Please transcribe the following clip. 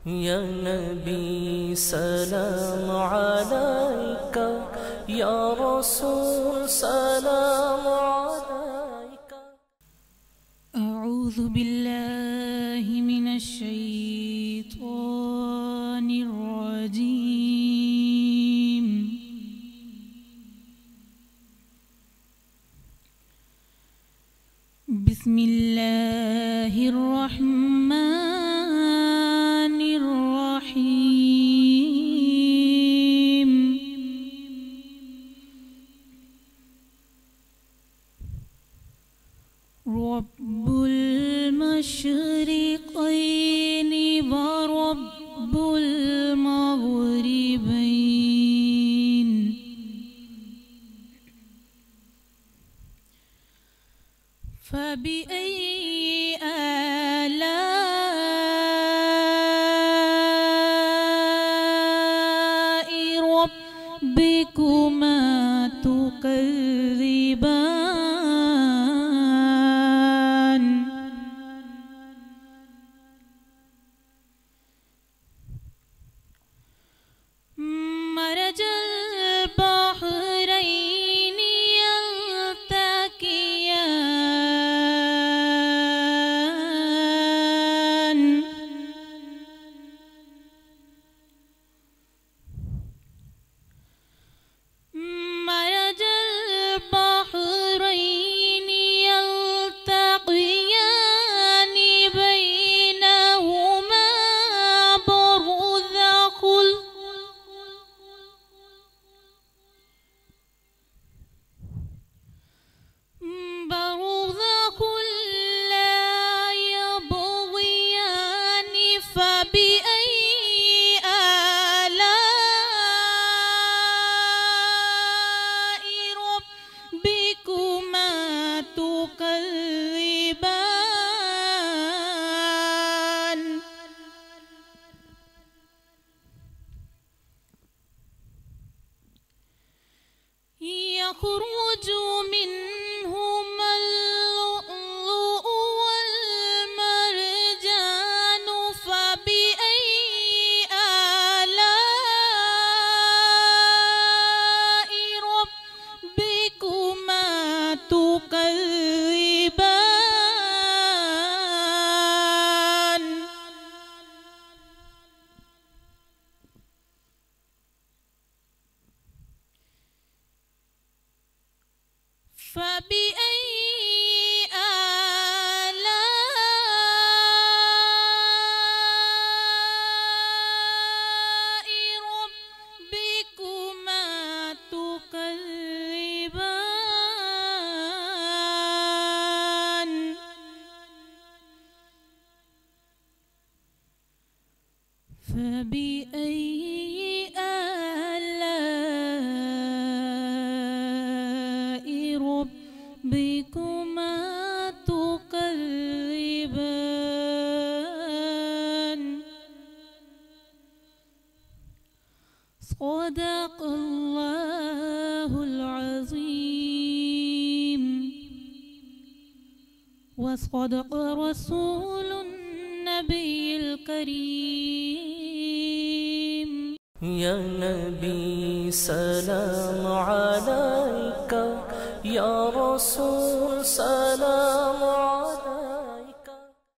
يا نبي سلام عليك، يا رسول سلام عليك. أعوذ بالله من الشيطان الرجيم. بسم الله الرحمن الرحيم. رب المشرقين ورب المغربين، فبأي آلاء ربكما تكذبان؟ مرج البحرين يلتقيان، مرج البحرين يلتقيان بينهما برزخ لا يبغيان، فبأي آلاء ربكما تكذبان؟ يخرج منهما اللؤلؤ والمرجان، فبأي آلاء ربكما تكذبان؟ فبأي آلاء ربكما تكذبان؟ فبأي آلاء ربكما تكذبان؟ صدق الله العظيم، وصدق رسول النبي الكريم. يا نبي سلام عليك، يا رسول سلام